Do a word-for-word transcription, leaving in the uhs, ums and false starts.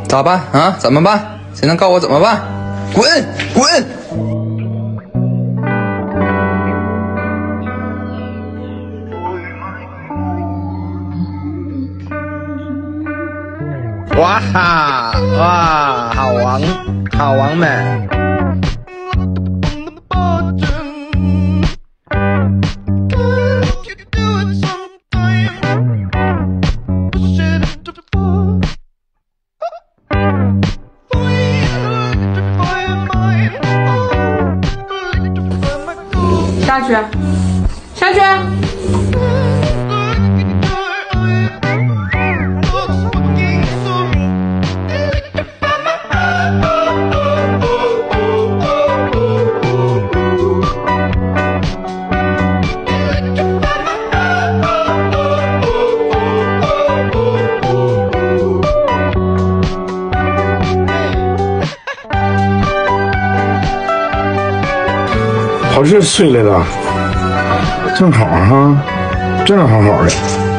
咋办啊？怎么办？谁能告诉我怎么办？滚滚！ 哇哈哇，好玩，好玩美。 下去，下去。 好日睡来了，正好哈，正好好的。